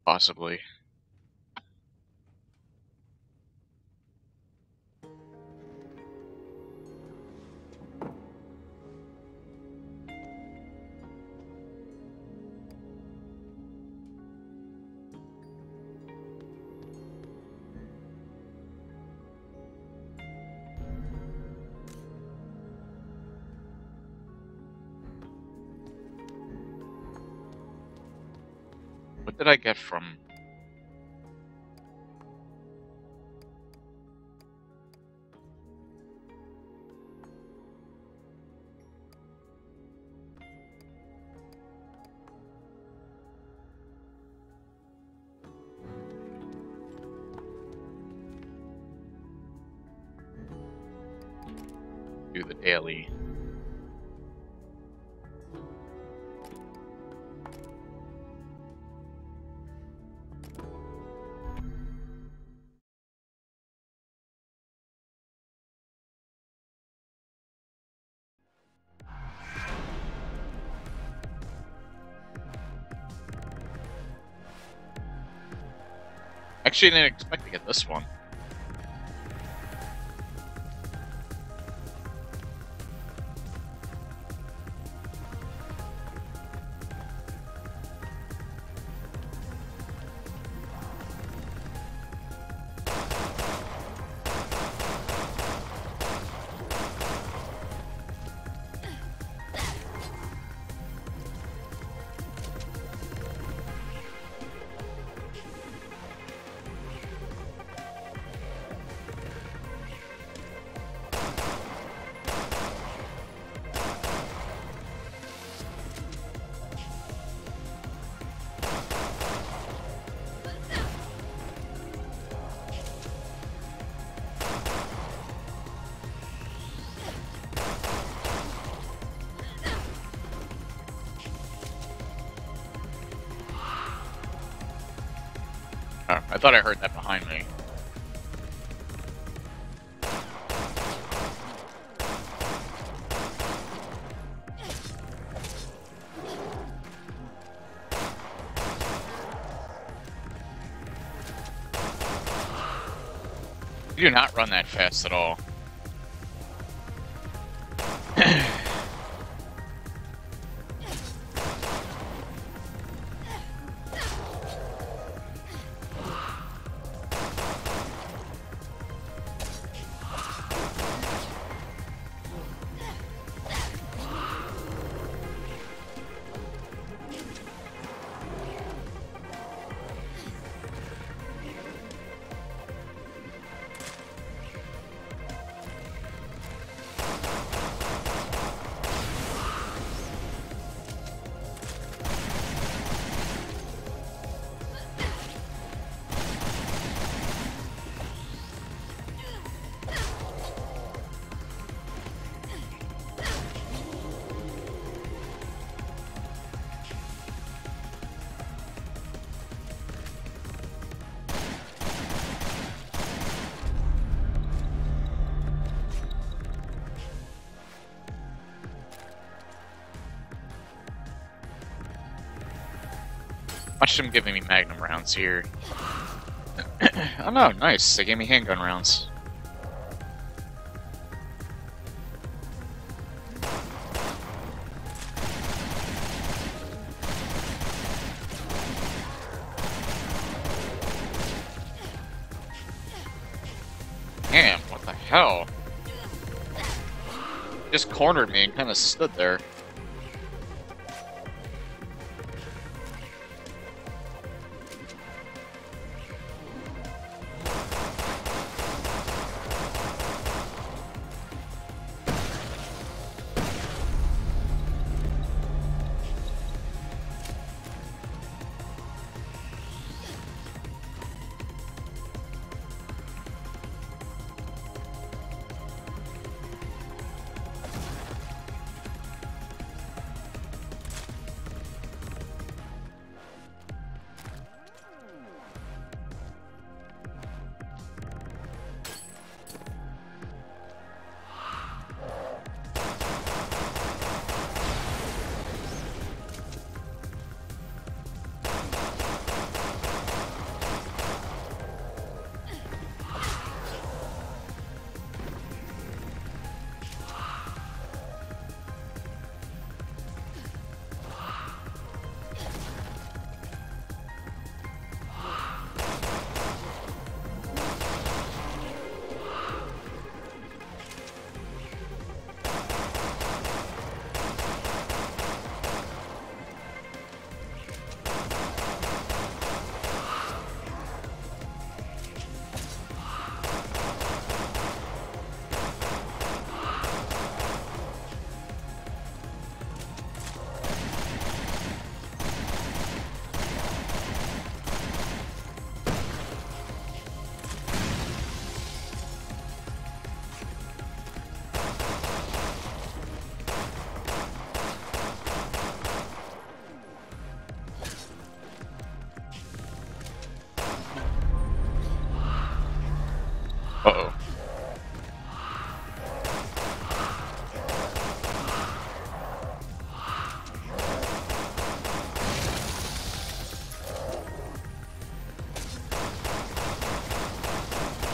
Possibly. What did I get from... do the daily? Actually, I didn't expect to get this one. Oh, I thought I heard that behind me. You do not run that fast at all. Watch them giving me magnum rounds here. Oh no, nice. They gave me handgun rounds. Damn, what the hell? Just cornered me and kind of stood there.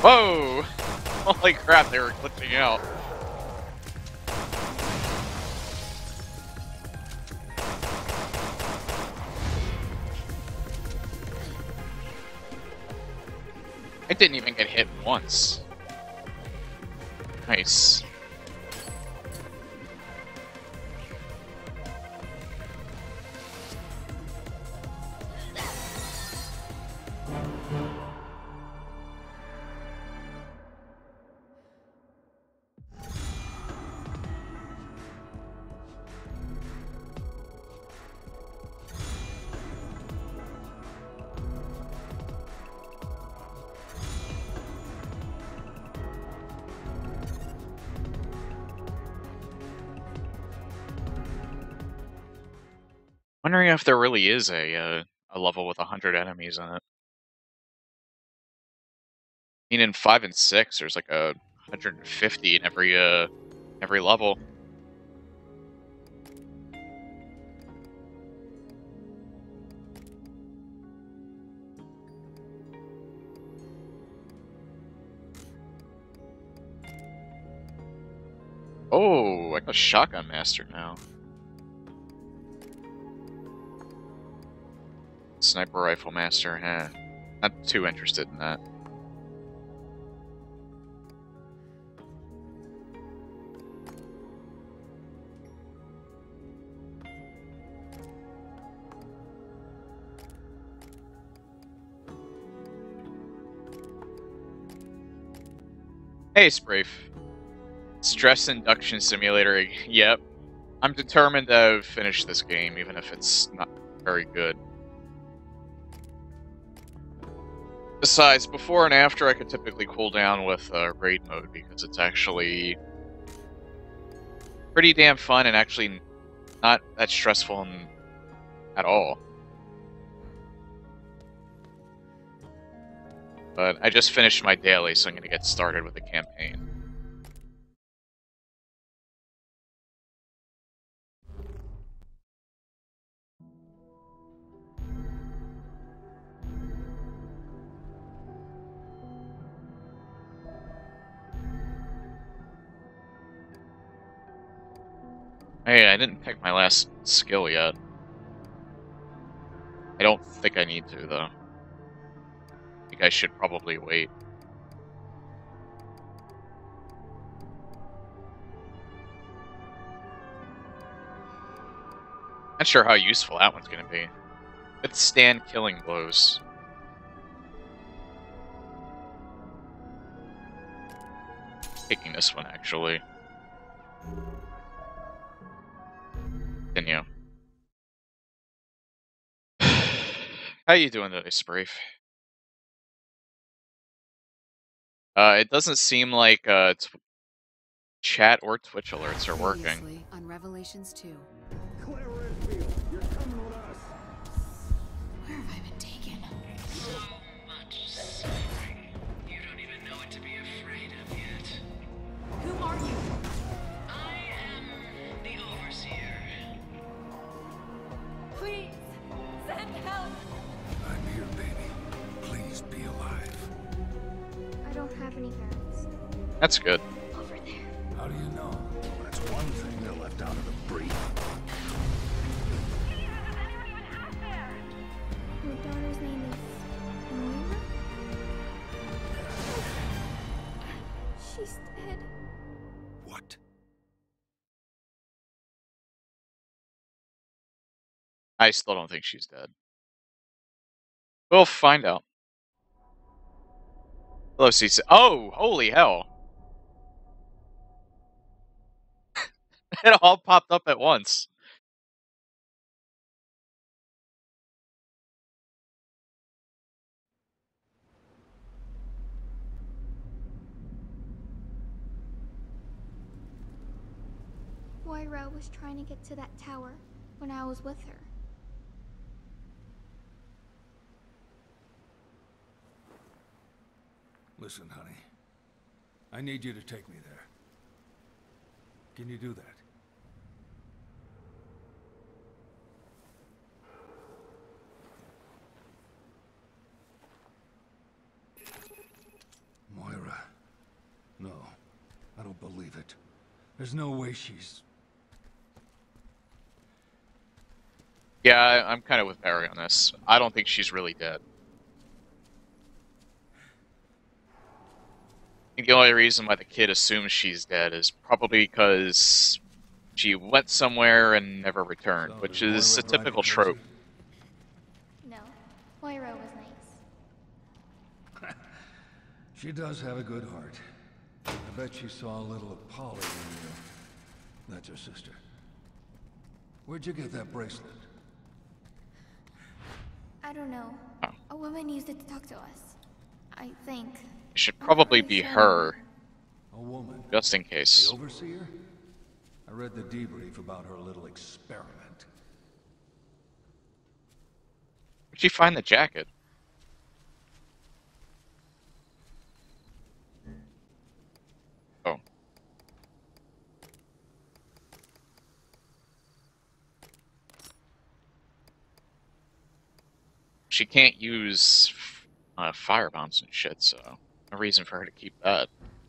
Whoa! Holy crap, they were glitching out. I didn't even get hit once. Nice. Wondering if there really is a level with 100 enemies in it. I mean, in 5 and 6, there's like 150 in every level. Oh, I got a shotgun master now. Sniper rifle master, not too interested in that. Hey, Sprafe. Stress Induction Simulator, yep. I'm determined to finish this game, even if it's not very good. Besides, before and after, I could typically cool down with raid mode, because it's actually pretty damn fun and actually not that stressful at all. But I just finished my daily, so I'm going to get started with the campaign. Hey, I didn't pick my last skill yet. I don't think I need to, though. I think I should probably wait. Not sure how useful that one's gonna be. Let's stand killing blows. Taking this one, actually. Continue. How you doing today, Sprafe? It doesn't seem like chat or Twitch alerts are working. On Revelations 2. Claire Redfield, you're coming with us. Where have I been taken? So much suffering. You don't even know what to be afraid of yet. Who are you? I am the Overseer. Please, send help! I'm here, baby. Please be alive. I don't have any parents. That's good. Over there. How do you know? Well, that's one thing they left out of the brief. Your daughter's name is Moira? She's dead. What? I still don't think she's dead. We'll find out. Hello, CC. Oh, holy hell. It all popped up at once. Moira was trying to get to that tower when I was with her. Listen, honey. I need you to take me there. Can you do that? Moira. There's no way she's... Yeah, I'm kind of with Barry on this. I don't think she's really dead. I think the only reason why the kid assumes she's dead is probably because she went somewhere and never returned, So which does is a Moira drive you typical crazy? trope. No, Moira was nice. She does have a good heart. I bet she saw a little of Polly when that's her sister. Where'd you get that bracelet? I don't know. Oh. A woman used it to talk to us. I think. It should I'm probably not be really her, A woman? just in The case. overseer? I read the debrief about her little experiment. Where'd she find the jacket? Oh. She can't use fire bombs and shit, so no reason for her to keep that.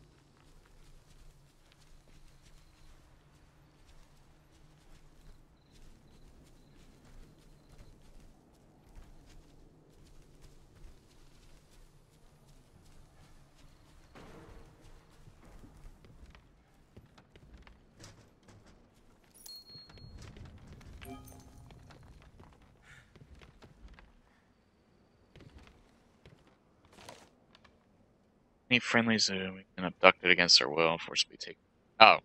Any friendlies who have been abducted against their will, forcibly taken. Oh.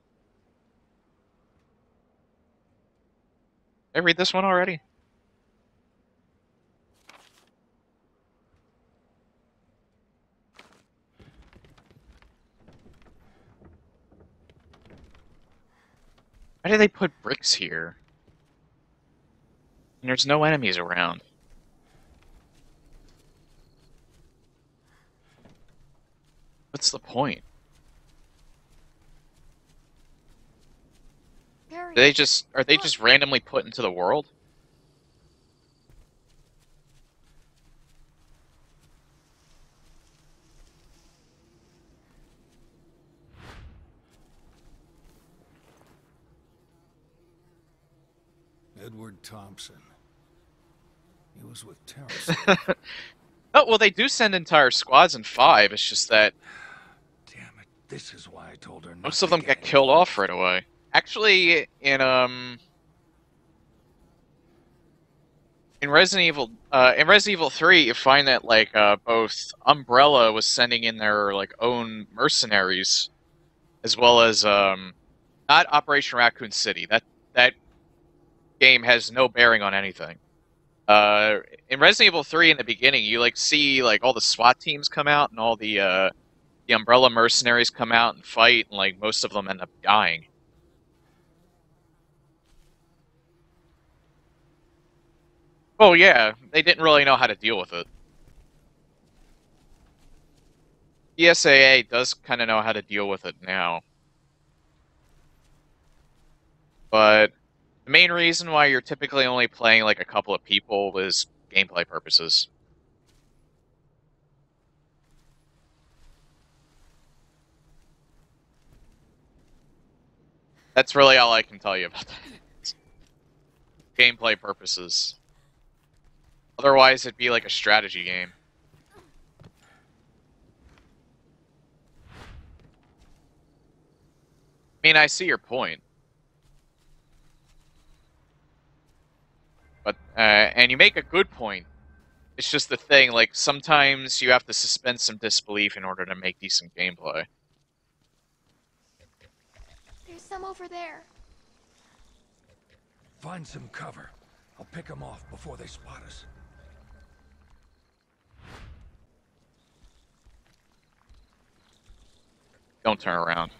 Did I read this one already? Why did they put bricks here? And there's no enemies around. What's the point? Barry, Are they just randomly put into the world? Edward Thompson. He was with Terrence. Oh, well, they do send entire squads in 5. It's just that Damn it, this is why I told her not most to of them get killed off right away. Actually, in Resident Evil 3, you find that like both Umbrella was sending in their like own mercenaries, as well as not Operation Raccoon City. That game has no bearing on anything. In Resident Evil 3, in the beginning, you like see like all the SWAT teams come out and all the Umbrella mercenaries come out and fight, and like most of them end up dying. Oh yeah, they didn't really know how to deal with it. ESAA does kind of know how to deal with it now. But the main reason why you're typically only playing like a couple of people is gameplay purposes. That's really all I can tell you about that. Gameplay purposes. Otherwise, it'd be like a strategy game. I mean, I see your point. But, and you make a good point. It's just the thing, like, sometimes you have to suspend some disbelief in order to make decent gameplay. there's some over there. Find some cover. I'll pick them off before they spot us. Don't turn around.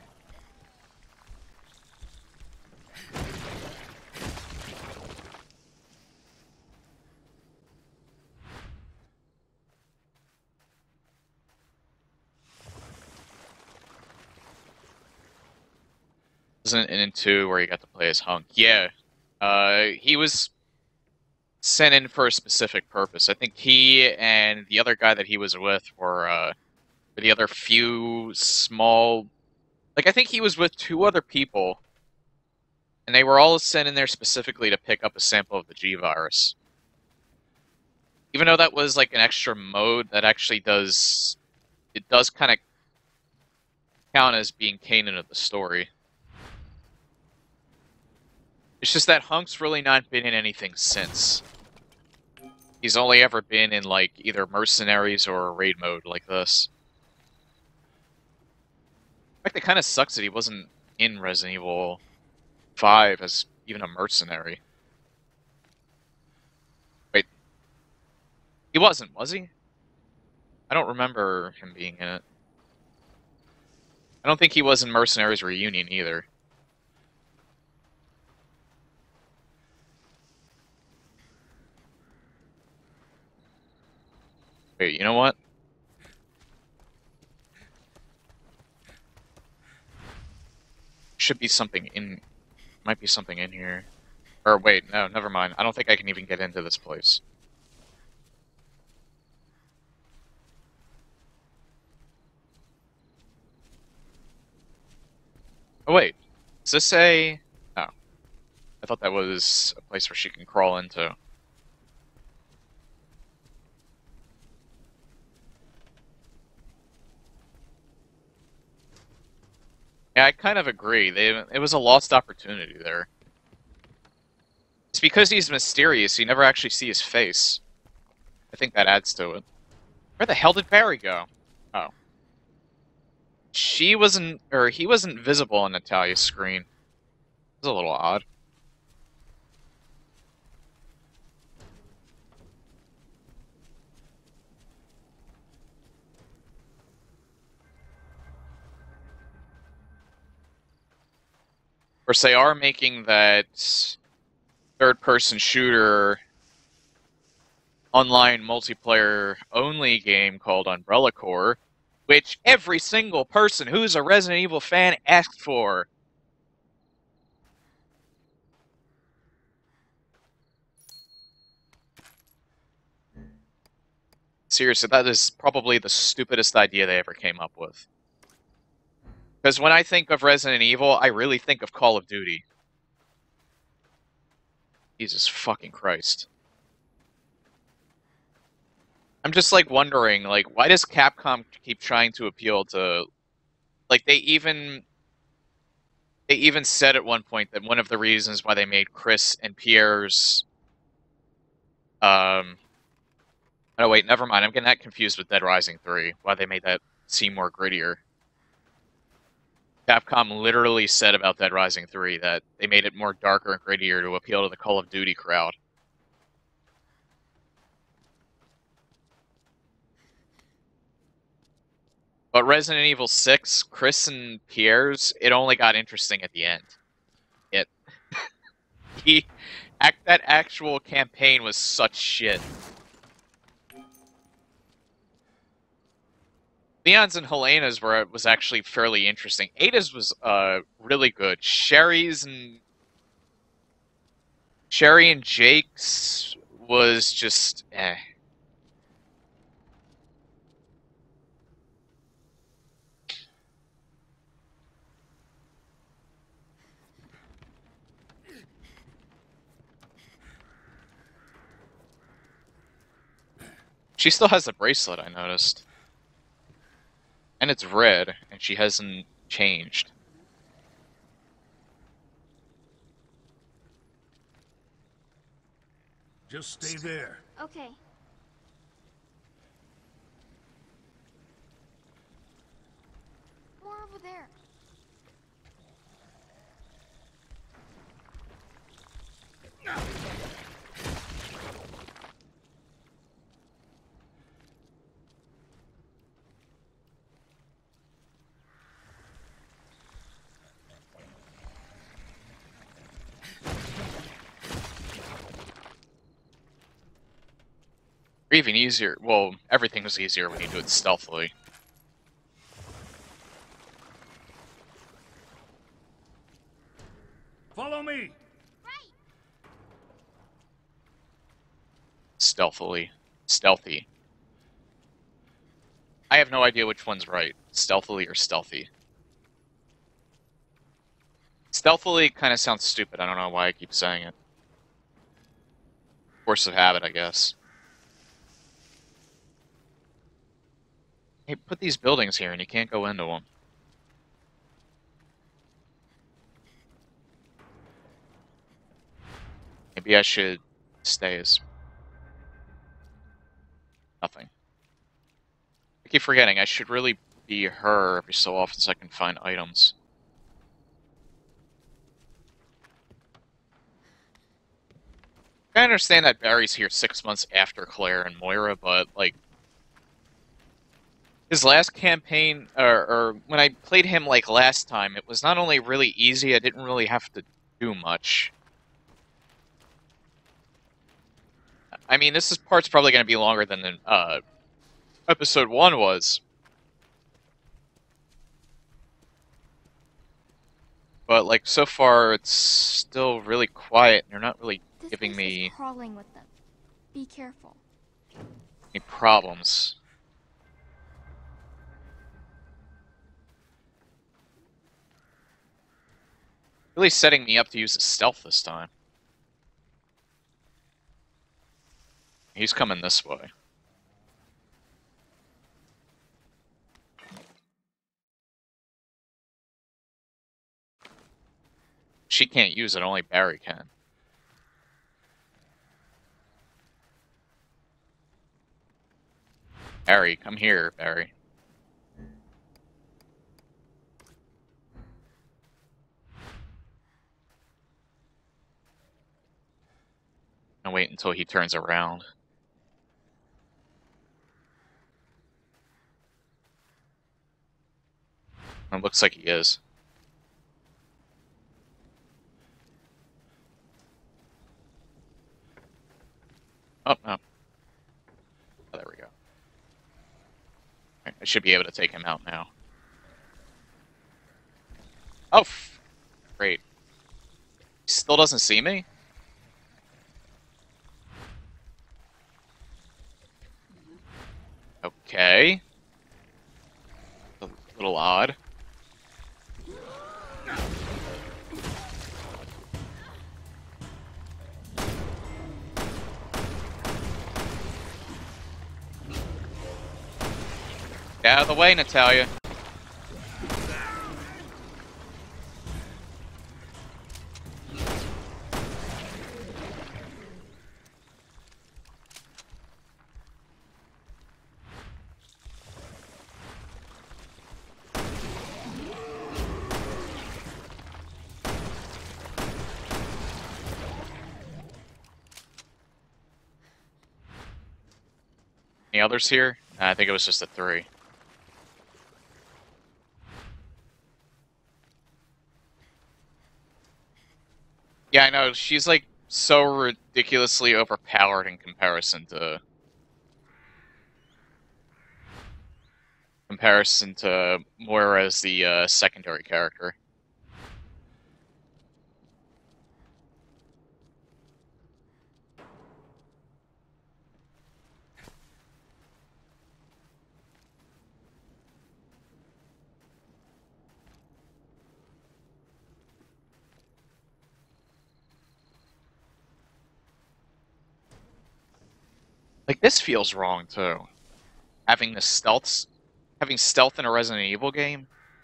Isn't it in 2 where you got to play as Hunk? Yeah. He was sent in for a specific purpose. I think he and the other guy that he was with were the other few small Like, I think he was with 2 other people, and they were all sent in there specifically to pick up a sample of the G-Virus. Even though that was, like, an extra mode that actually does... It does kind of count as being canon of the story. It's just that Hunk's really not been in anything since. He's only ever been in, like, either Mercenaries or Raid mode like this. In fact, it kind of sucks that he wasn't in Resident Evil 5 as even a mercenary. Wait. He wasn't, was he? I don't remember him being in it. I don't think he was in Mercenaries Reunion either. Wait, you know what? Should be something in... Might be something in here. Or wait, no, never mind. I don't think I can even get into this place. Oh wait, is this a... Oh. I thought that was a place where she can crawl into. Yeah, I kind of agree. It was a lost opportunity there. It's because he's mysterious, you never actually see his face. I think that adds to it. Where the hell did Barry go? Oh. She wasn't... or he wasn't visible on Natalia's screen. It was a little odd. Of course, they are making that third-person shooter online multiplayer only game called Umbrella Corps, which every single person who's a Resident Evil fan asked for. Seriously, that is probably the stupidest idea they ever came up with. Because when I think of Resident Evil, I really think of Call of Duty. Jesus fucking Christ. I'm just, like, wondering, like, why does Capcom keep trying to appeal to... Like, they even said at one point that one of the reasons why they made Chris and Pierre's... Oh, wait, never mind. I'm getting that confused with Dead Rising 3. Why they made that seem more grittier. Capcom literally said about Dead Rising 3 that they made it more darker and grittier to appeal to the Call of Duty crowd. But Resident Evil 6, Chris and Pierre's, it only got interesting at the end. That actual campaign was such shit. Leon's and Helena's was actually fairly interesting. Ada's was really good. Sherry and Jake's was just eh. She still has the bracelet, I noticed. And it's red, and she hasn't changed. Just stay there. Okay. More over there. Or even easier. Well, everything was easier when you do it stealthily. Follow me. Right. Stealthily. Stealthy. I have no idea which one's right. Stealthily or stealthy. Stealthily kind of sounds stupid. I don't know why I keep saying it. Force of habit, I guess. Hey, put these buildings here and you can't go into them. Maybe I should stay as... nothing. I keep forgetting, I should really be her every so often so I can find items. I understand that Barry's here 6 months after Claire and Moira, but, like... his last campaign, or when I played him, like, last time, it was not only really easy, I didn't really have to do much. I mean, this part's probably going to be longer than episode 1 was. But, like, so far, it's still really quiet, and they're not really giving me Is crawling with them. Be careful. any problems. Really setting me up to use the stealth this time. He's coming this way. She can't use it, only Barry can. Barry, come here, Barry. I'll wait until he turns around. It looks like he is. Oh, no. Oh, there we go. I should be able to take him out now. Oh, great. He still doesn't see me? Okay. A little odd. Get out of the way, Natalia. Any others here? I think it was just the 3. Yeah, I know, she's like so ridiculously overpowered in comparison to Moira as the secondary character. Like, this feels wrong, too. Having stealth in a Resident Evil game.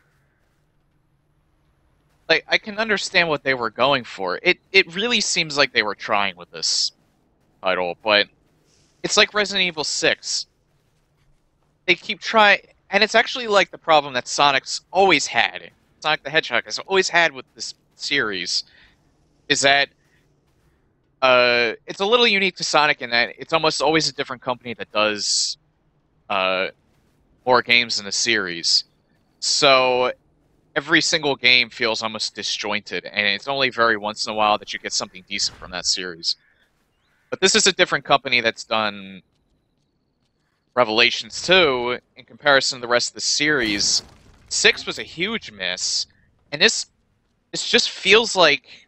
Like, I can understand what they were going for. It really seems like they were trying with this title, but it's like Resident Evil 6. They keep trying, and it's actually like the problem that Sonic's always had. Sonic the Hedgehog has always had with this series, is that it's a little unique to Sonic in that it's almost always a different company that does more games in the series. So every single game feels almost disjointed, and it's only very once in a while that you get something decent from that series. But this is a different company that's done Revelations 2 in comparison to the rest of the series. 6 was a huge miss, and this just feels like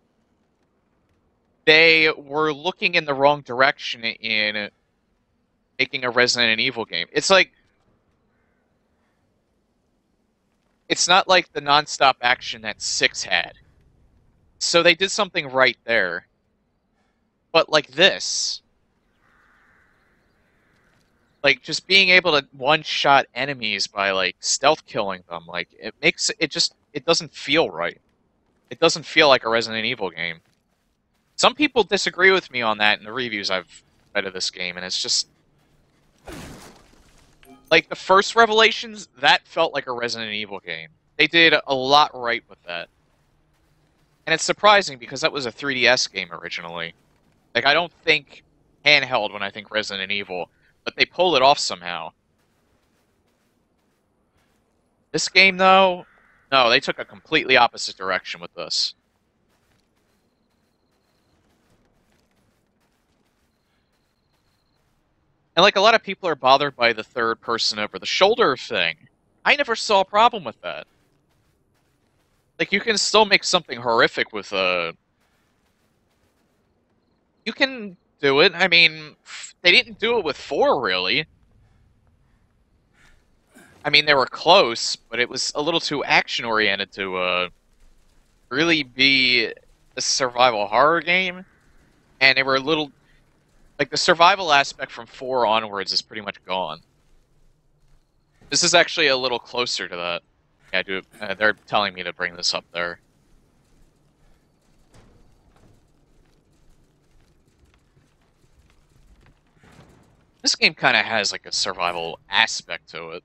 they were looking in the wrong direction in making a Resident Evil game. It's like, it's not like the non-stop action that 6 had. So they did something right there. But like this, like just being able to one-shot enemies by like stealth killing them, like it doesn't feel right. It doesn't feel like a Resident Evil game. Some people disagree with me on that in the reviews I've read of this game, and it's just like the first Revelations, that felt like a Resident Evil game. They did a lot right with that. And it's surprising because that was a 3DS game originally. Like, I don't think handheld when I think Resident Evil, but they pull it off somehow. This game, though, no, they took a completely opposite direction with this. And like a lot of people are bothered by the third person over the shoulder thing. I never saw a problem with that. Like, you can still make something horrific with you can do it. I mean, they didn't do it with 4, really. I mean, they were close, but it was a little too action-oriented to really be a survival horror game. And they were a little... Like, the survival aspect from 4 onwards is pretty much gone. This is actually a little closer to that. Yeah, dude, they're telling me to bring this up there. This game kind of has, like, a survival aspect to it.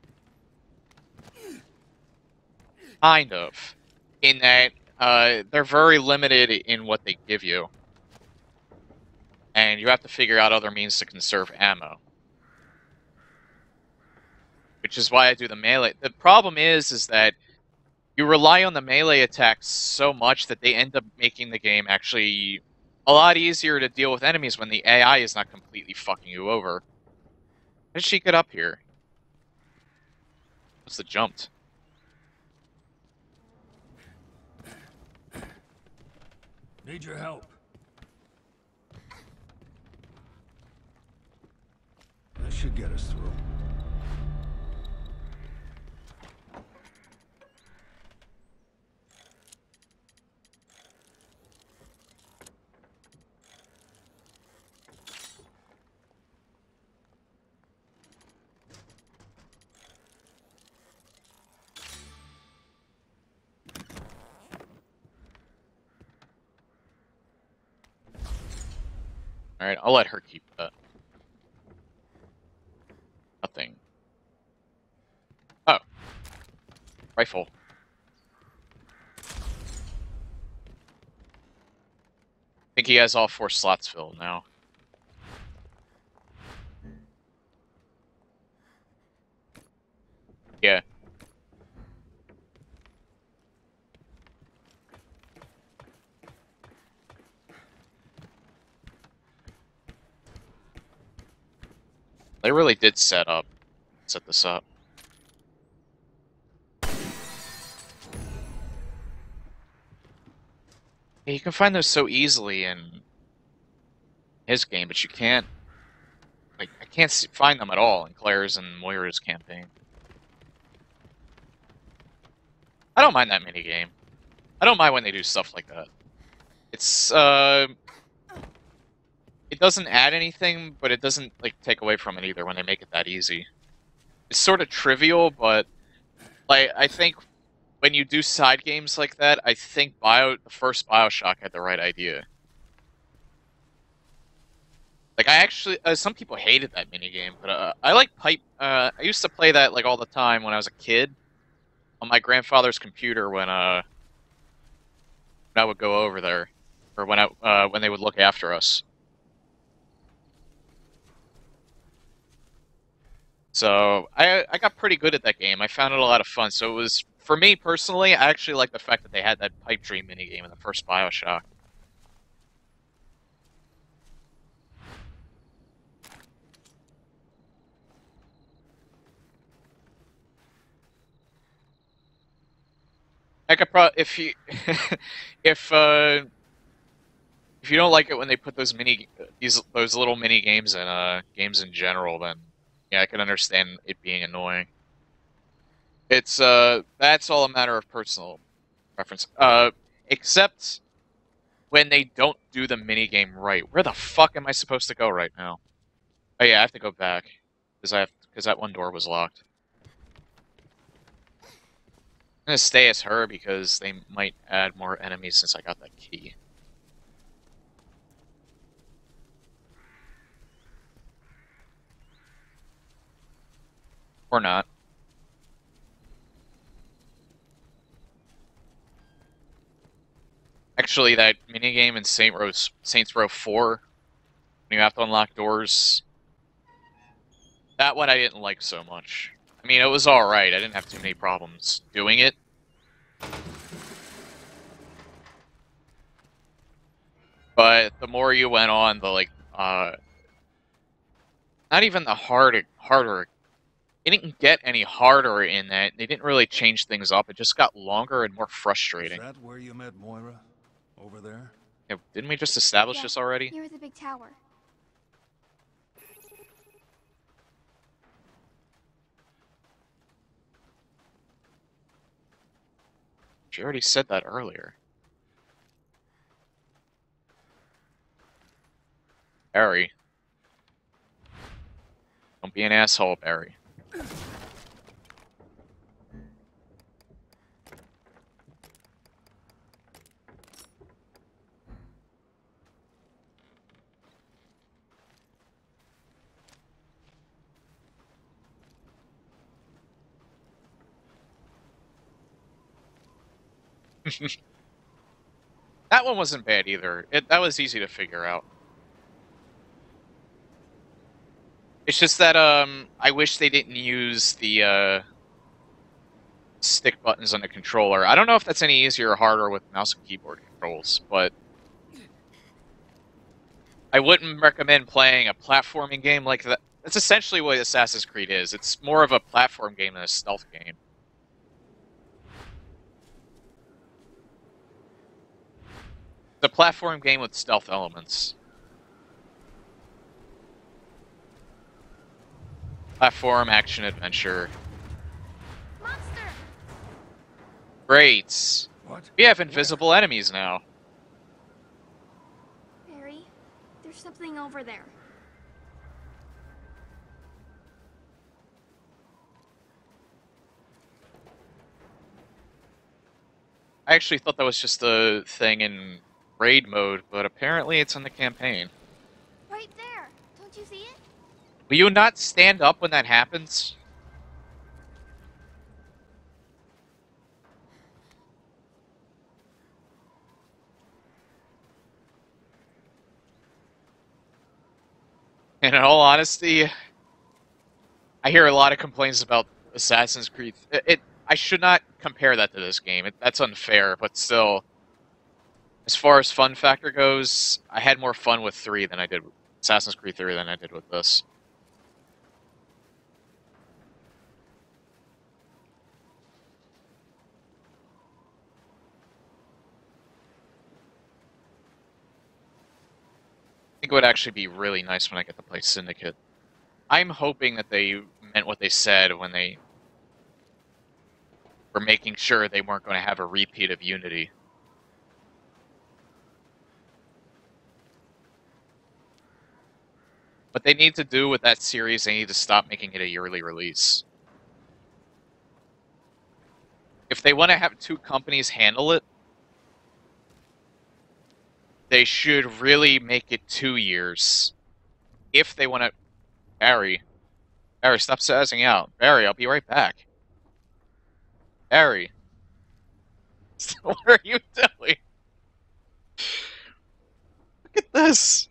Kind of. In that, they're very limited in what they give you. And you have to figure out other means to conserve ammo. Which is why I do the melee. The problem is that you rely on the melee attacks so much that they end up making the game actually a lot easier to deal with enemies when the AI is not completely fucking you over. How did she get up here? What's the jumped? Need your help. This should get us through. Alright, I'll let her keep that. Nothing. Oh. Rifle. I think he has all 4 slots filled now. Yeah. They really did set this up. Yeah, you can find those so easily in his game, but you can't. Like, I can't find them at all in Claire's and Moira's campaign. I don't mind that minigame. I don't mind when they do stuff like that. It's, it doesn't add anything, but it doesn't, like, take away from it either when they make it that easy. It's sort of trivial, but, like, I think when you do side games like that, I think the first BioShock had the right idea. Like, I actually, some people hated that minigame, but I like pipe, I used to play that, like, all the time when I was a kid on my grandfather's computer when I would go over there, or when they would look after us. So, I got pretty good at that game. I found it a lot of fun. So it was, for me personally, I actually like the fact that they had that pipe dream minigame in the first BioShock. I could probably, if you, if you don't like it when they put those those little mini games in games in general, then yeah, I can understand it being annoying. It's that's all a matter of personal preference. Except when they don't do the minigame right. Where the fuck am I supposed to go right now? Oh yeah, I have to go back. Because that one door was locked. I'm gonna stay as her because they might add more enemies since I got that key. Or not. Actually, that minigame in Saints Row 4, when you have to unlock doors, that one I didn't like so much. I mean, it was alright, I didn't have too many problems doing it. But the more you went on, the, like, not even the harder. It didn't get any harder in that. They didn't really change things up. It just got longer and more frustrating. Is that where you met Moira? Over there? Yeah, didn't we just establish Yeah, this already? near the big tower. She already said that earlier. Barry. Don't be an asshole, Barry. That one wasn't bad either. That was easy to figure out. It's just that, I wish they didn't use the, stick buttons on the controller. I don't know if that's any easier or harder with mouse and keyboard controls, but I wouldn't recommend playing a platforming game like that. That's essentially what Assassin's Creed is. It's more of a platform game than a stealth game. It's a platform game with stealth elements. Platform, action, adventure. Monster! Great. What? We have invisible enemies now. Barry, there's something over there. I actually thought that was just a thing in raid mode, but apparently it's in the campaign. Right there! Don't you see it? Will you not stand up when that happens? And in all honesty, I hear a lot of complaints about Assassin's Creed. I should not compare that to this game. That's unfair, but still, as far as fun factor goes, I had more fun with 3 than I did with Assassin's Creed 3 than I did with this. I think it would actually be really nice when I get to play Syndicate. I'm hoping that they meant what they said when they were making sure they weren't going to have a repeat of Unity. What they need to do with that series, they need to stop making it a yearly release. If they want to have 2 companies handle it, they should really make it 2 years. If they want to... Barry, stop sassing out. Barry, I'll be right back. Barry. What are you doing? Look at this.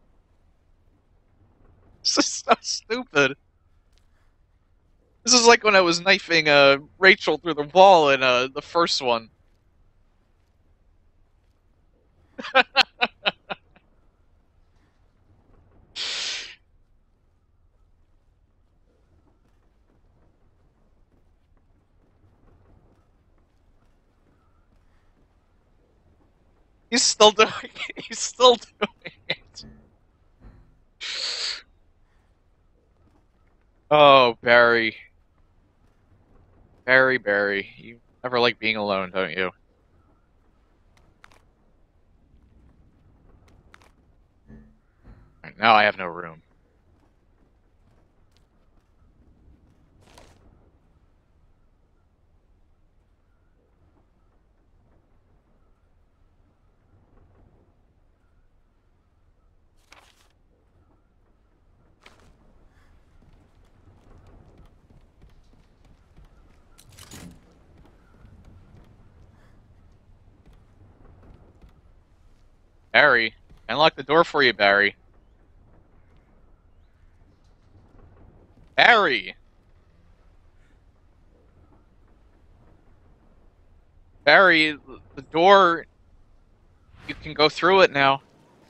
This is so stupid. This is like when I was knifing Rachel through the wall in the first one. He's still doing it. He's still doing it. Oh, Barry. Barry. You never like being alone, don't you? Alright, now I have no room. Barry, unlock the door for you, Barry. Barry! Barry, the door... You can go through it now.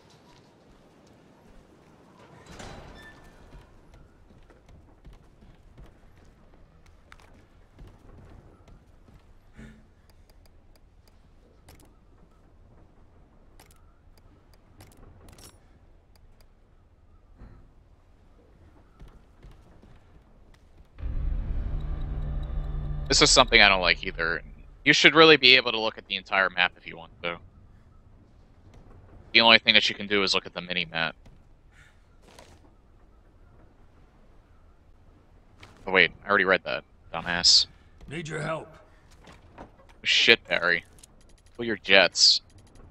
This is something I don't like either. You should really be able to look at the entire map if you want to. The only thing that you can do is look at the mini-map. Oh wait, I already read that, dumbass. Need your help. Shit, Barry. Pull your jets.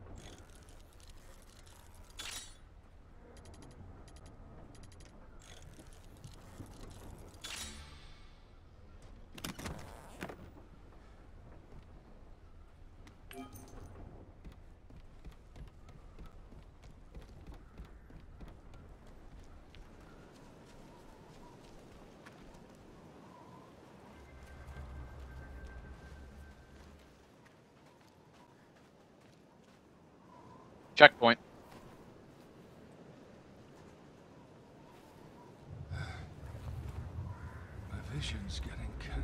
Checkpoint. My vision's getting kinda...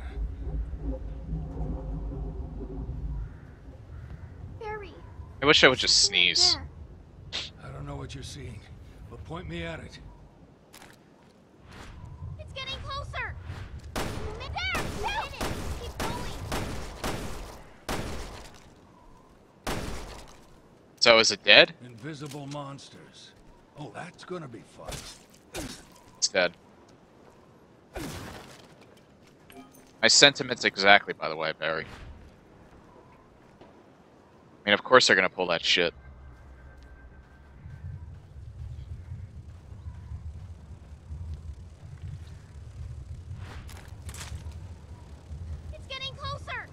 Barry. I wish I would just something right sneeze. there. I don't know what you're seeing, but point me at it. It's getting closer. There. Help. Keep going. So is it dead? Invisible monsters. Oh, that's gonna be fun. It's dead. My sentiments exactly, by the way, Barry. I mean, of course they're gonna pull that shit. It's getting closer.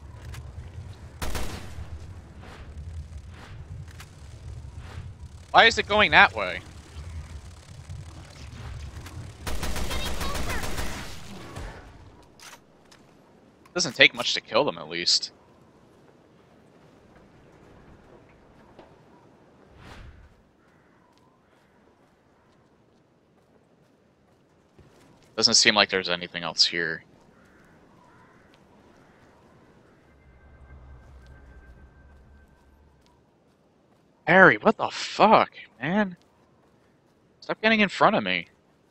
Why is it going that way? Doesn't take much to kill them, at least. Doesn't seem like there's anything else here. Harry, what the fuck, man? Stop getting in front of me.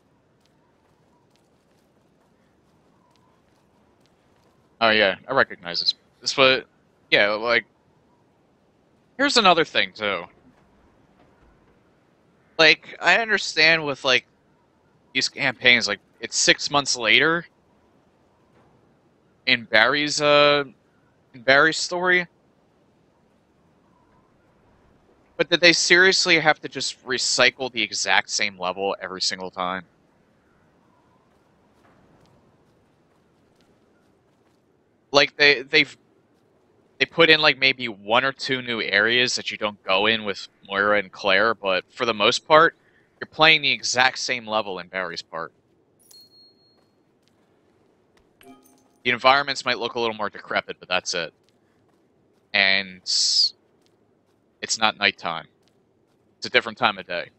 Oh yeah, I recognize this. This was, yeah, like, here's another thing too. Like, I understand with like these campaigns, like it's 6 months later in Barry's story. But did they seriously have to just recycle the exact same level every single time? Like they put in like maybe 1 or 2 new areas that you don't go in with Moira and Claire, but for the most part, you're playing the exact same level in Barry's part. The environments might look a little more decrepit, but that's it. And it's not nighttime. It's a different time of day.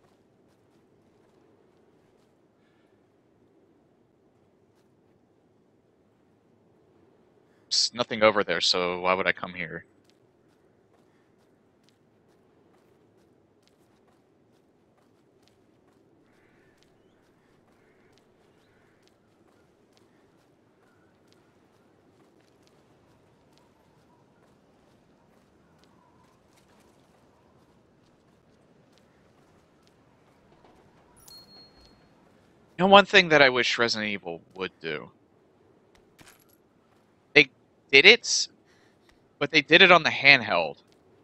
There's nothing over there, so why would I come here? And one thing that I wish Resident Evil would do. They did it, but they did it on the handheld.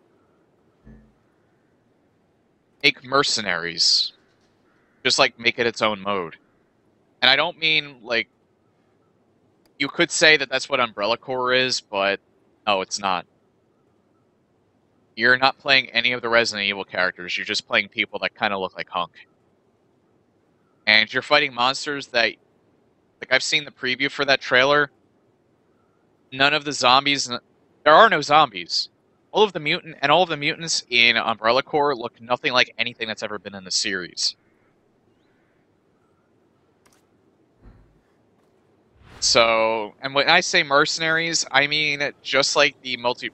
Make Mercenaries. Just, like, make it its own mode. And I don't mean, like... You could say that that's what Umbrella Corps is, but... No, it's not. You're not playing any of the Resident Evil characters, you're just playing people that kind of look like Hunk. And you're fighting monsters that... Like, I've seen the preview for that trailer. None of the zombies... There are no zombies. All of the mutants in Umbrella Corps look nothing like anything that's ever been in the series. So, and when I say mercenaries, I mean just like the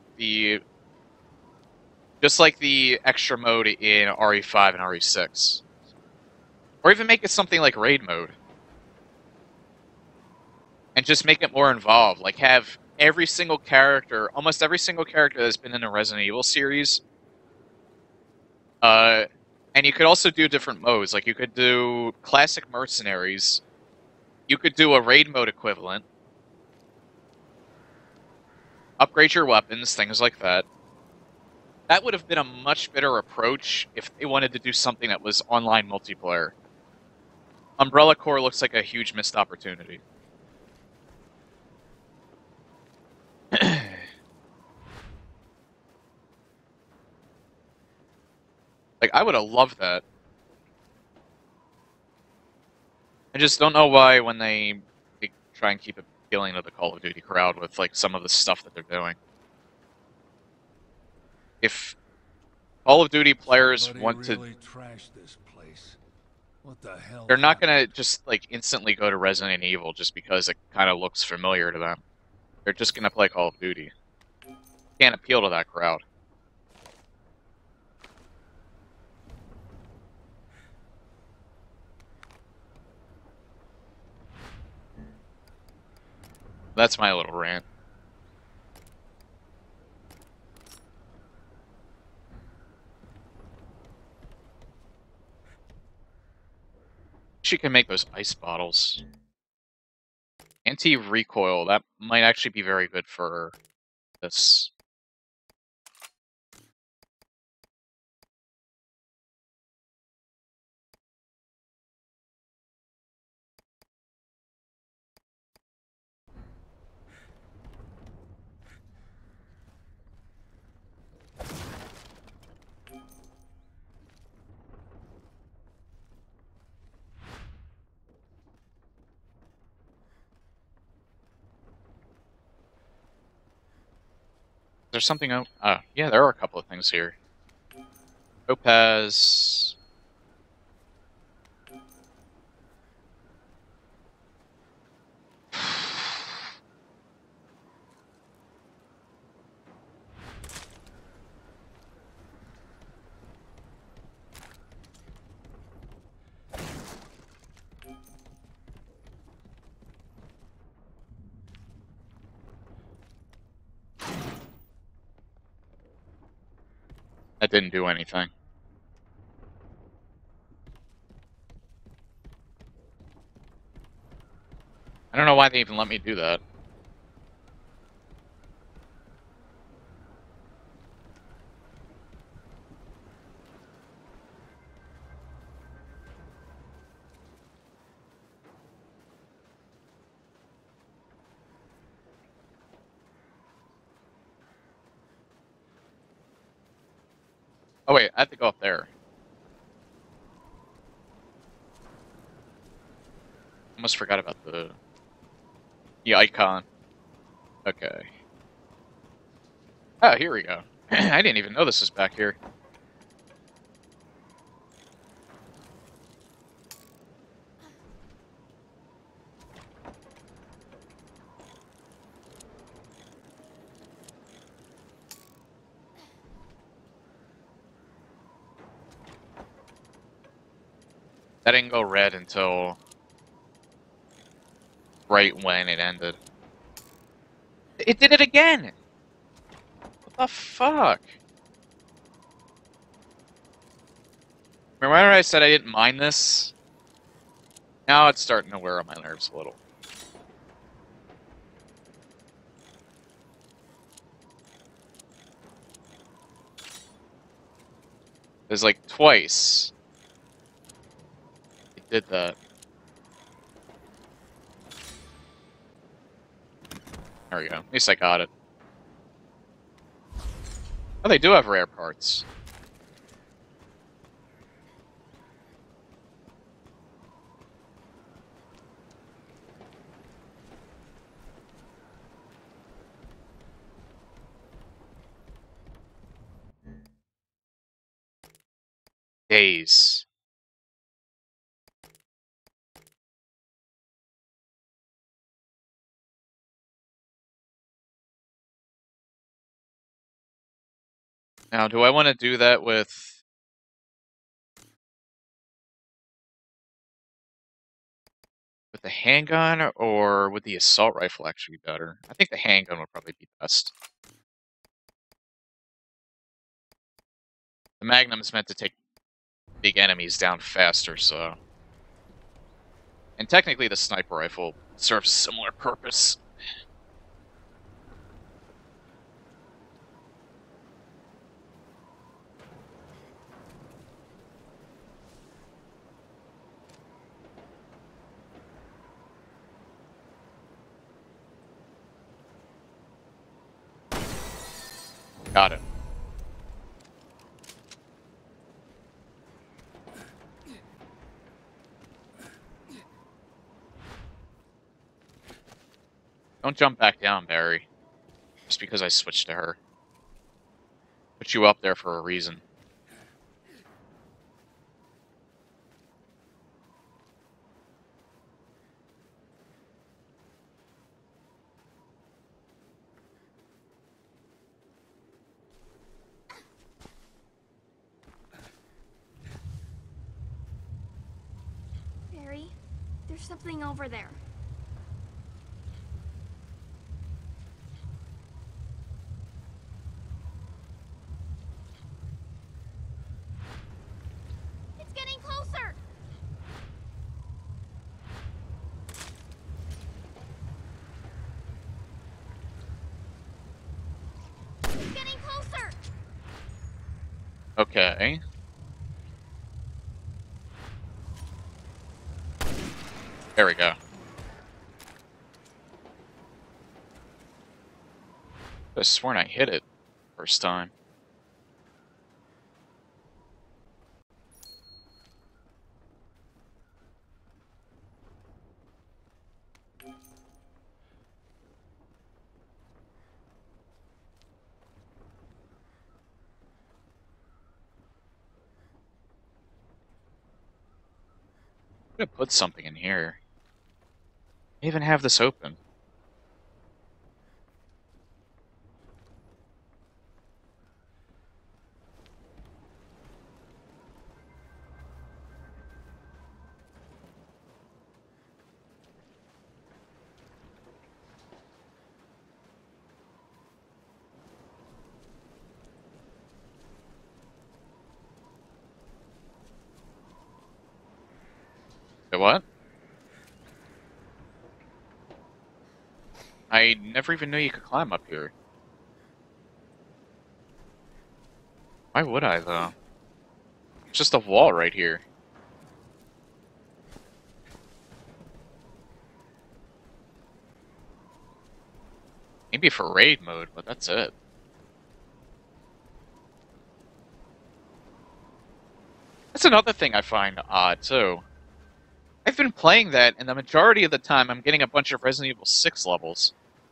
extra mode in RE5 and RE6. Or even make it something like raid mode. And just make it more involved. Like, have every single character, almost every single character that's been in the Resident Evil series. And you could also do different modes. Like, you could do classic mercenaries. You could do a raid mode equivalent. Upgrade your weapons, things like that. That would have been a much better approach if they wanted to do something that was online multiplayer. Umbrella Corps looks like a huge missed opportunity. Like, I would have loved that. I just don't know why when they try and keep appealing to the Call of Duty crowd with, like, some of the stuff that they're doing. If Call of Duty players want to... really trash this place. What the hell? They're not gonna just, like, instantly go to Resident Evil just because it kind of looks familiar to them. They're just gonna play Call of Duty. Can't appeal to that crowd. That's my little rant. She can make those ice bottles. Anti-recoil, that might actually be very good for this. There's something out. Yeah, there are a couple of things here. Topaz. That didn't do anything. I don't know why they even let me do that. Oh wait, I have to go up there. Almost forgot about the icon. Okay. Oh, here we go. I didn't even know this was back here. That didn't go red until right when it ended. It did it again! What the fuck? Remember I said I didn't mind this? Now it's starting to wear on my nerves a little. There's like twice it did that. There we go. At least I got it. Oh, they do have rare parts. Days. Now, do I want to do that with the handgun, or would the assault rifle actually be better? I think the handgun would probably be best. The Magnum is meant to take big enemies down faster, so... And technically the sniper rifle serves a similar purpose. Got it. Don't jump back down, Barry. Just because I switched to her. Put you up there for a reason. Barry, there's something over there. It's getting closer! It's getting closer! Okay. There we go. I sworn I hit it first time. I'm gonna put something in here. I even have this open. Wait, what? I never even knew you could climb up here. Why would I, though? It's just a wall right here. Maybe for raid mode, but that's it. That's another thing I find odd, too. I've been playing that, and the majority of the time I'm getting a bunch of Resident Evil 6 levels.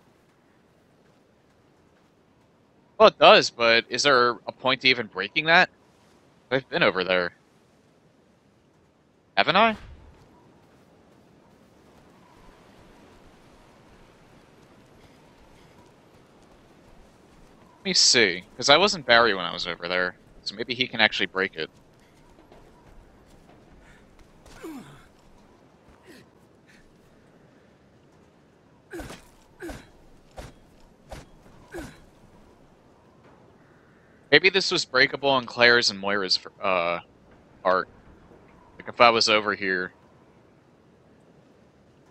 Well, it does, but is there a point to even breaking that? I've been over there. Haven't I? Let me see, because I wasn't Barry when I was over there, so maybe he can actually break it. Maybe this was breakable in Claire's and Moira's part. Like if I was over here.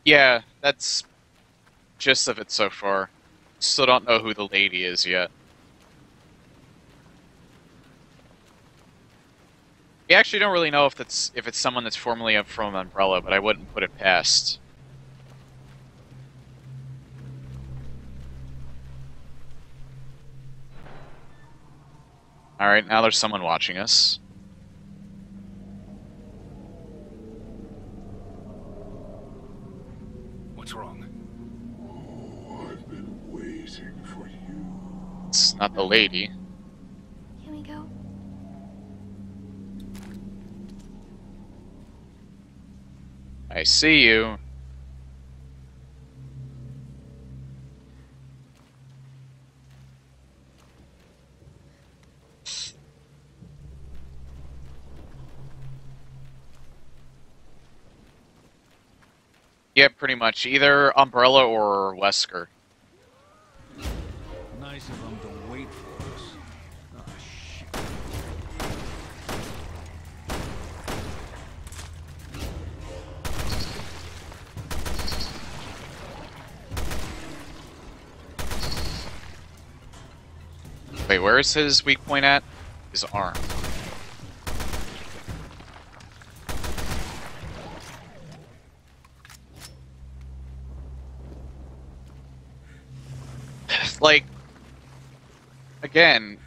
Yeah, that's gist of it so far. Still don't know who the lady is yet. We actually don't really know if it's someone that's formerly up from Umbrella, but I wouldn't put it past. Alright, now there's someone watching us. What's wrong? I've been waiting for you. It's not the lady. Can we go? I see you. Yeah, pretty much. Either Umbrella or Wesker. Nice of them to wait for us. Oh, shit. Wait, where is his weak point at? His arm. Like, again,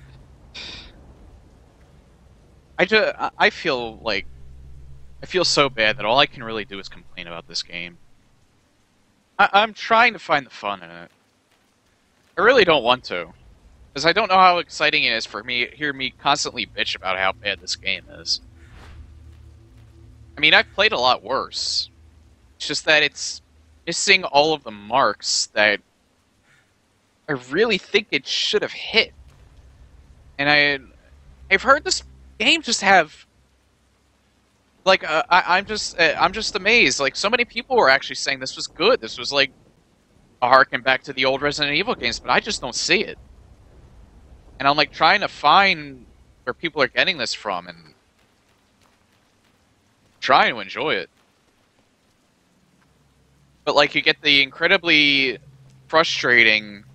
I feel like, I feel so bad that all I can really do is complain about this game. I'm trying to find the fun in it. I really don't want to. Because I don't know how exciting it is for me hear me constantly bitch about how bad this game is. I mean, I've played a lot worse. It's just that it's missing all of the marks that I really think it should have hit. And I've heard this game just have like I'm just amazed. Like, so many people were actually saying this was good. This was like a harken back to the old Resident Evil games, but I just don't see it. And I'm like trying to find where people are getting this from and trying to enjoy it. But like, you get the incredibly frustrating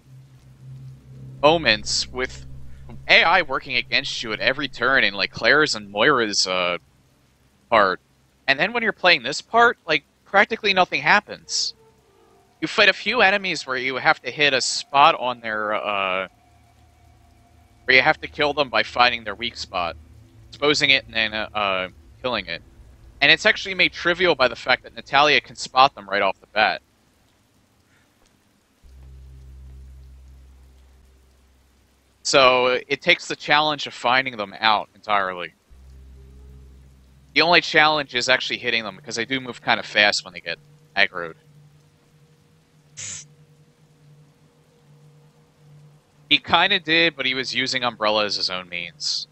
moments with AI working against you at every turn in like Claire's and Moira's part. And then when you're playing this part, like, practically nothing happens. You fight a few enemies where you have to hit a spot on their where you have to kill them by finding their weak spot, exposing it, and then killing it. And it's actually made trivial by the fact that Natalia can spot them right off the bat. So it takes the challenge of finding them out entirely. The only challenge is actually hitting them, because they do move kind of fast when they get aggroed. He kind of did, but he was using Umbrella as his own means.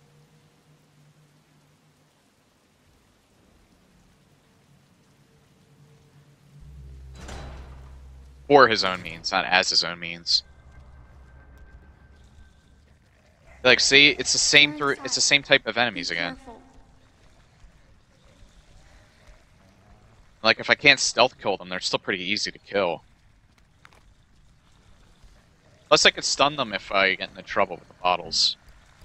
For his own means, not as his own means. Like, see, it's the same it's the same type of enemies again. Careful. Like, if I can't stealth kill them, they're still pretty easy to kill. Plus, I could stun them if I get into trouble with the bottles.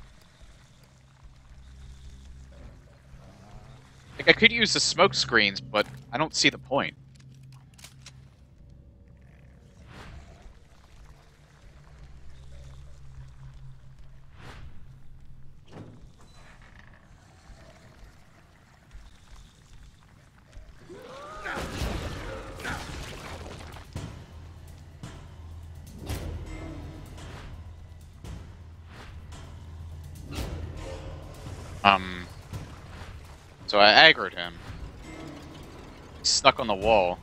Like, I could use the smoke screens, but I don't see the point. So I aggroed him. He's stuck on the wall.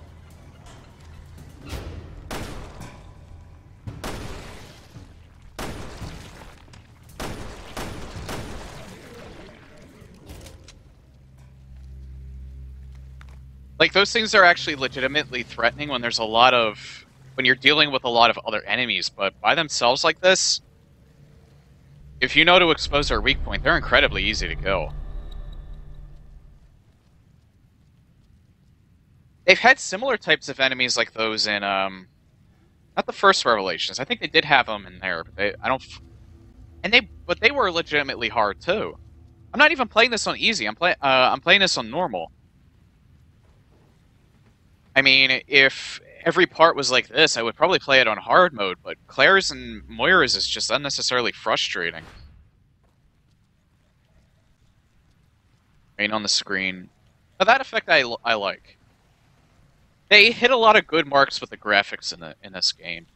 Like, those things are actually legitimately threatening when there's a lot of... when you're dealing with a lot of other enemies, but by themselves like this, if you know to expose their weak point, they're incredibly easy to kill. they've had similar types of enemies like those in not the first Revelations. I think they did have them in there, but but they were legitimately hard too. I'm not even playing this on easy. I'm playing this on normal. I mean, if every part was like this, I would probably play it on hard mode, but Claire's and Moira's is just unnecessarily frustrating. Rain on the screen. Now, that effect I like. They hit a lot of good marks with the graphics in this game.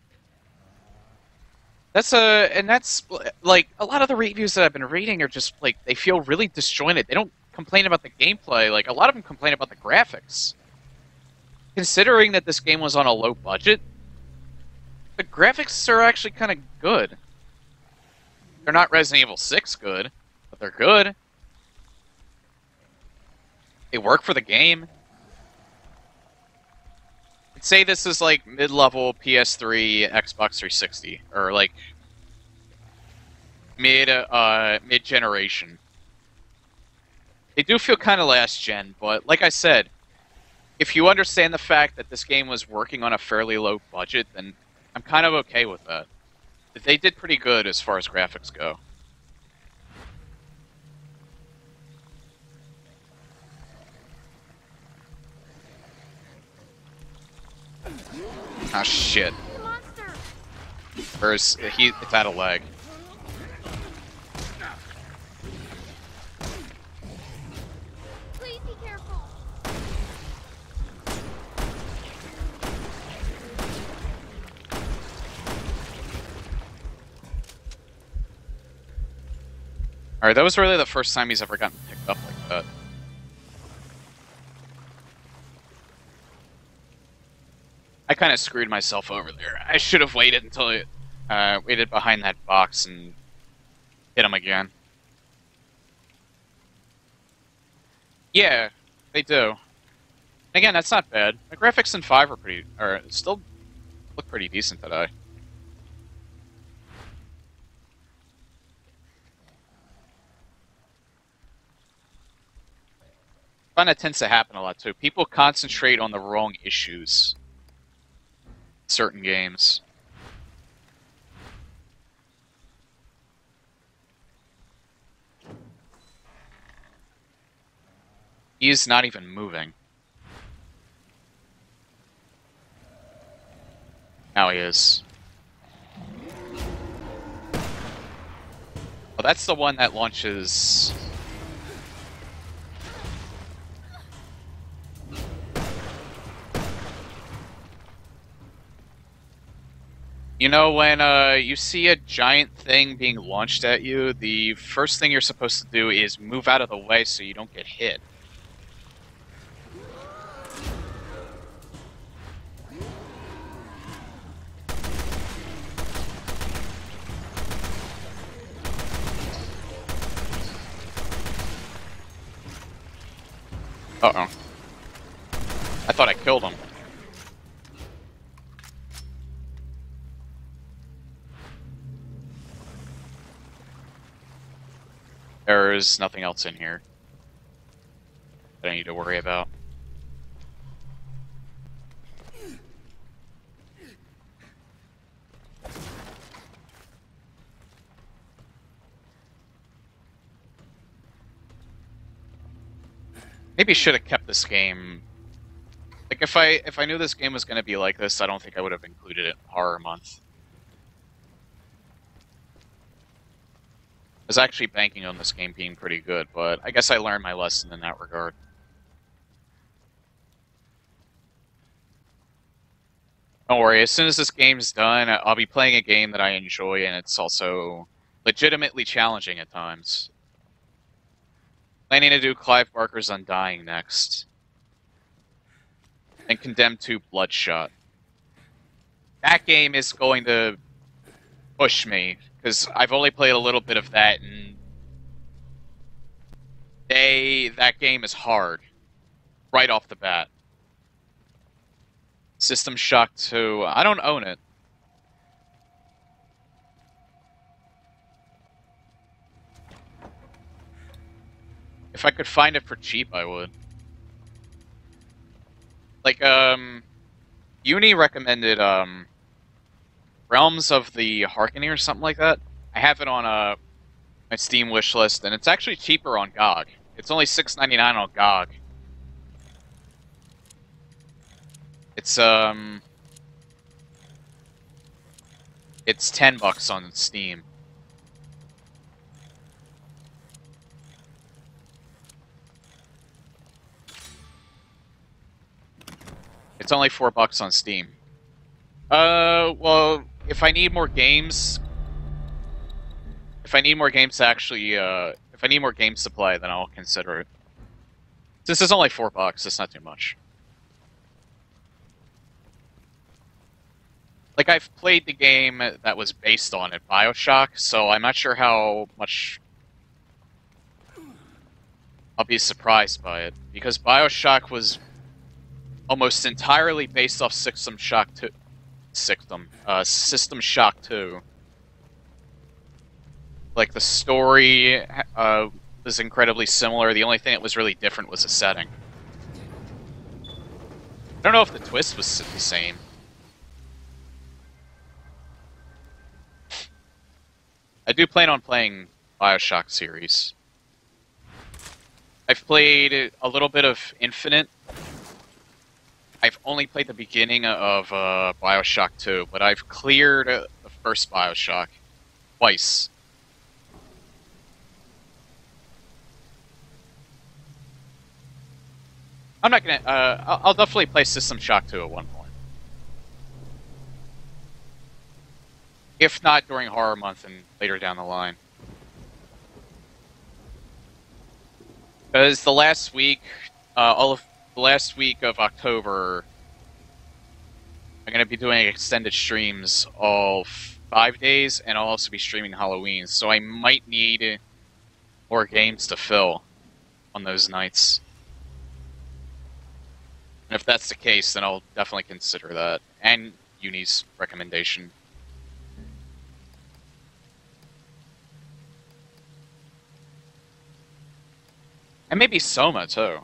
That's like a lot of the reviews that I've been reading are just like they feel really disjointed. They don't complain about the gameplay. Like a lot of them complain about the graphics. Considering that this game was on a low budget, the graphics are actually kind of good. They're not Resident Evil 6 good, but they're good. They work for the game. I'd say this is like mid-level PS3, Xbox 360, or like mid-generation. They do feel kind of last gen, but like I said, if you understand the fact that this game was working on a fairly low budget, then I'm kind of okay with that. They did pretty good as far as graphics go. Ah, shit. It's out of lag. Please be careful. Alright, that was really the first time he's ever gotten picked up like that. I kind of screwed myself over there. I should have waited until it waited behind that box and hit him again. Yeah, they do. Again, that's not bad. The graphics in 5 are still look pretty decent today. I find that tends to happen a lot too. People concentrate on the wrong issues. Certain games. He's not even moving. Now he is. Oh, that's the one that launches... You know, when you see a giant thing being launched at you, the first thing you're supposed to do is move out of the way so you don't get hit. Uh-oh. I thought I killed him. There's nothing else in here that I need to worry about. Maybe should have kept this game. Like if I knew this game was going to be like this, I don't think I would have included it in Horror Month. I was actually banking on this game being pretty good, but I guess I learned my lesson in that regard. Don't worry, as soon as this game's done, I'll be playing a game that I enjoy, and it's also legitimately challenging at times. Planning to do Clive Barker's Undying next. And Condemned 2 Bloodshot. That game is going to push me, because I've only played a little bit of that, and that game is hard. Right off the bat. System Shock 2, I don't own it. If I could find it for cheap, I would. Like, Uni recommended, Realms of the Harkening or something like that. I have it on, my Steam wish list, and it's actually cheaper on GOG. It's only $6.99 on GOG. It's $10 on Steam. It's only $4 on Steam. Well, if I need more games, to actually, if I need more games to play, then I'll consider it. This is only $4. It's not too much. Like, I've played the game that was based on it, BioShock, so I'm not sure how much I'll be surprised by it, because BioShock was almost entirely based off System Shock 2. System Shock 2. Like, the story was incredibly similar. The only thing that was really different was the setting. I don't know if the twist was the same. I do plan on playing BioShock series. I've played a little bit of Infinite. I've only played the beginning of BioShock 2, but I've cleared the first BioShock twice. I'm not gonna. I'll definitely play System Shock 2 at one point. If not during Horror Month and later down the line. Because the last week, all of the last week of October, I'm going to be doing extended streams all 5 days, and I'll also be streaming Halloween, so I might need more games to fill on those nights. And if that's the case, then I'll definitely consider that, and Uni's recommendation. And maybe Soma, too.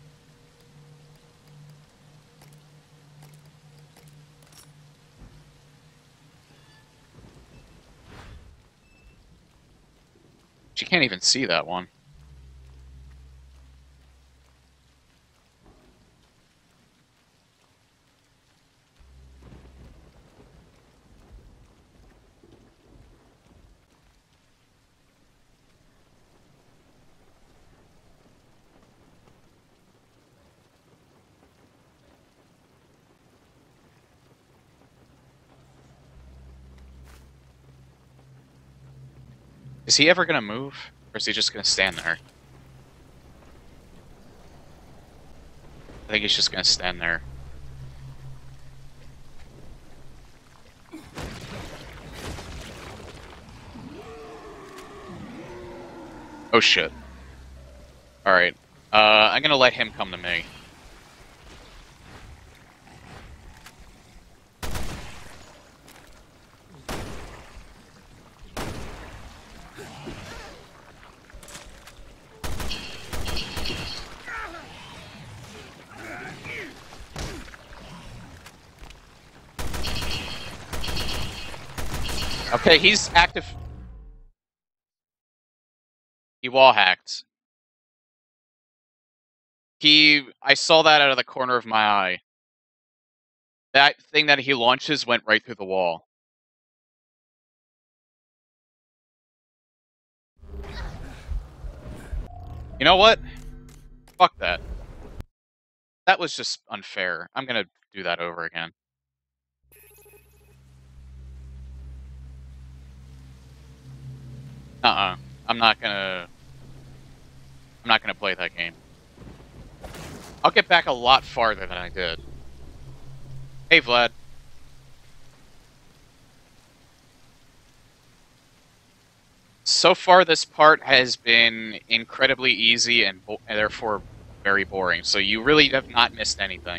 She can't even see that one. Is he ever gonna move? Or is he just gonna stand there? I think he's just gonna stand there. Oh shit. Alright. I'm gonna let him come to me. Okay, he's active. He wall hacked. I saw that out of the corner of my eye. That thing that he launches went right through the wall. You know what? Fuck that. That was just unfair. I'm gonna do that over again. I'm not gonna play that game. I'll get back a lot farther than I did. Hey, Vlad. So far, this part has been incredibly easy and therefore very boring, so you really have not missed anything.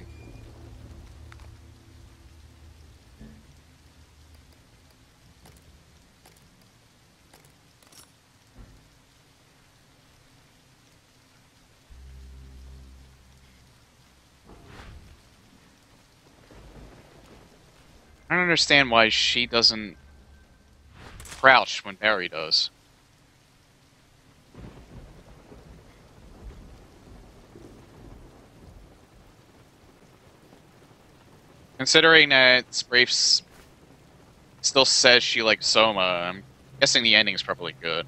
I don't understand why she doesn't crouch when Barry does. Considering that Sprafe still says she likes Soma, I'm guessing the ending's probably good.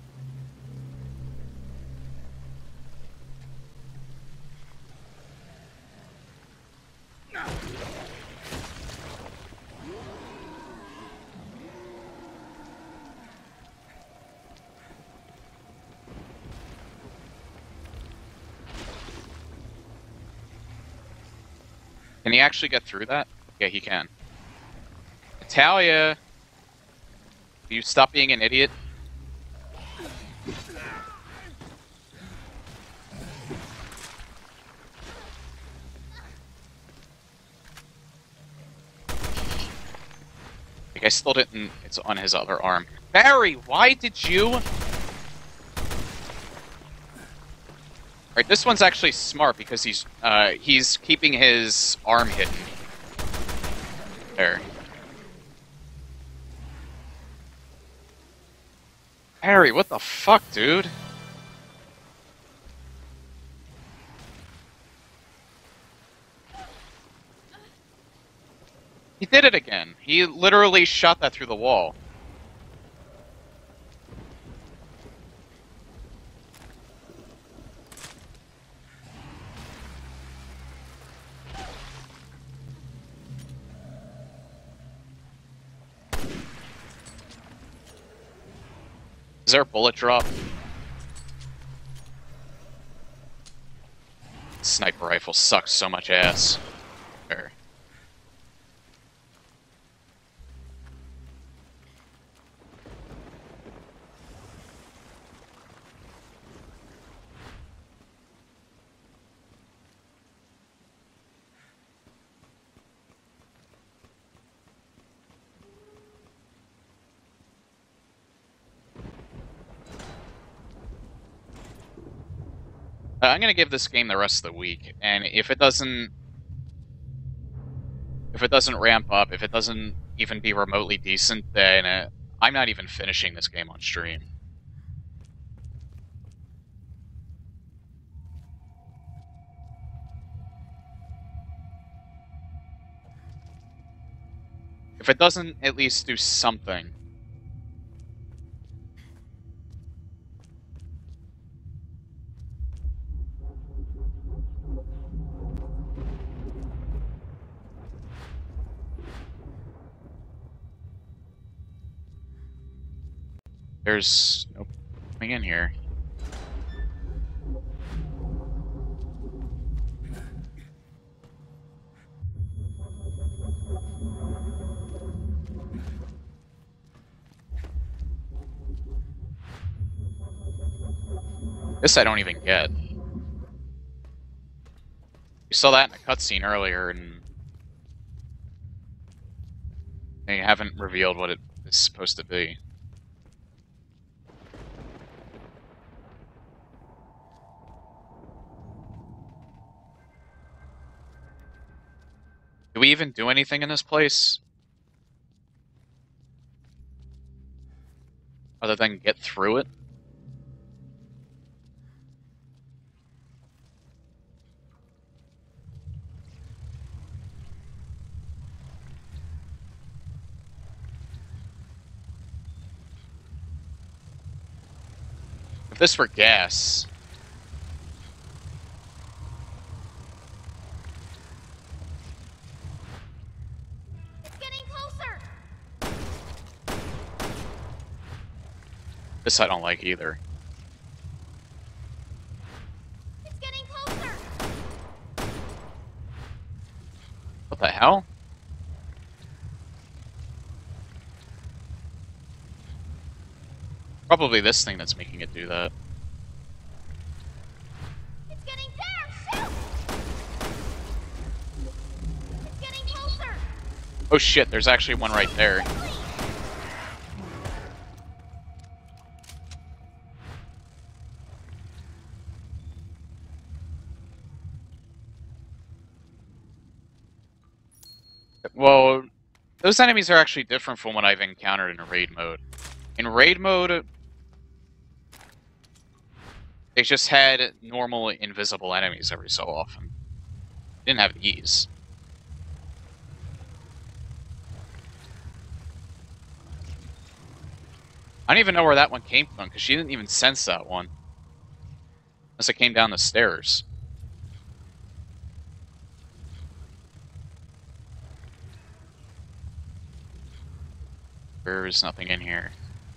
Can he actually get through that? Yeah, he can. Natalia! Will you stop being an idiot? Like, I still didn't... It's on his other arm. Barry, why did you... Alright, this one's actually smart because he's keeping his arm hidden. There. Harry, what the fuck, dude? He did it again. He literally shot that through the wall. Is there a bullet drop? Sniper rifle sucks so much ass. There. I'm gonna give this game the rest of the week, and if it doesn't ramp up, if it doesn't even be remotely decent, then I'm not even finishing this game on stream. If it doesn't at least do something. There's no coming in here. This I don't even get. You saw that in a cutscene earlier, and they haven't revealed what it is supposed to be. Do we even do anything in this place? Other than get through it? If this were gas... This I don't like either. It's getting closer. What the hell? Probably this thing that's making it do that. It's getting there. Shoot! It's getting closer. Oh shit, there's actually one right there. Well, Those enemies are actually different from what I've encountered in raid mode. In raid mode, they just had normal invisible enemies every so often. Didn't have these. I don't even know where that one came from, because she didn't even sense that one. Unless it came down the stairs. There's nothing in here.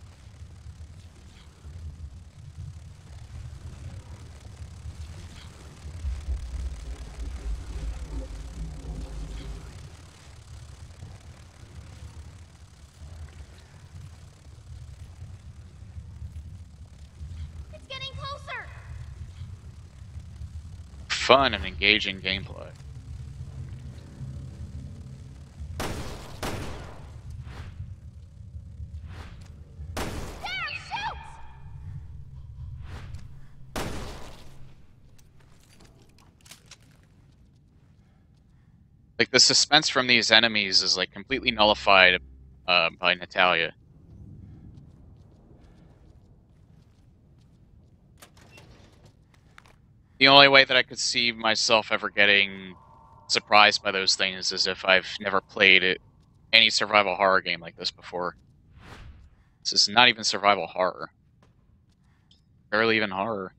It's getting closer! Fun and engaging gameplay. There, shoot! Like, the suspense from these enemies is, like, completely nullified by Natalia. The only way that I could see myself ever getting surprised by those things is if I've never played any survival horror game like this before. This is not even survival horror. Barely even horror.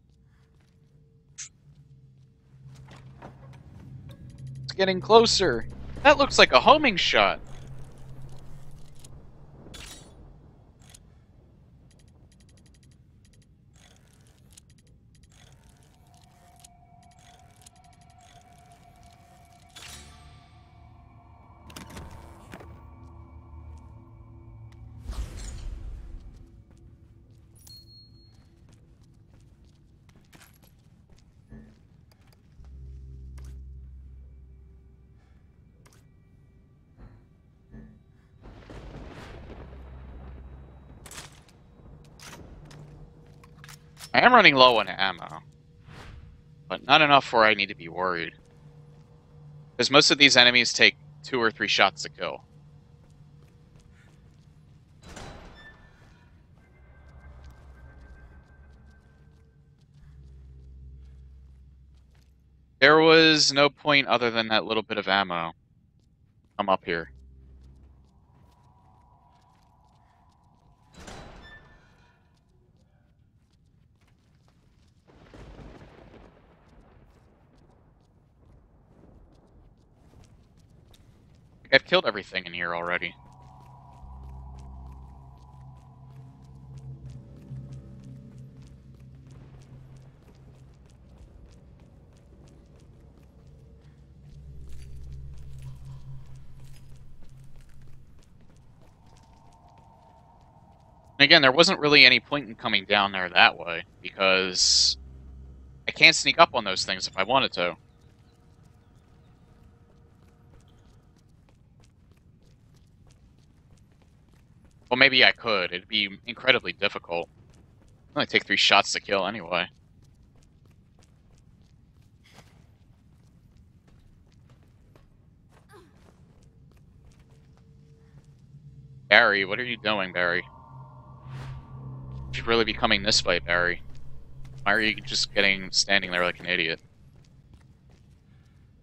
It's getting closer. That looks like a homing shot. I am running low on ammo, but not enough where I need to be worried. Because most of these enemies take 2 or 3 shots to kill. There was no point other than that little bit of ammo. I'm up here. I've killed everything in here already. And again, there wasn't really any point in coming down there that way, because I can't sneak up on those things if I wanted to. Well, maybe I could. It'd be incredibly difficult. It'd only take 3 shots to kill anyway. Barry, what are you doing, Barry? You should really be coming this way, Barry. Why are you just standing there like an idiot?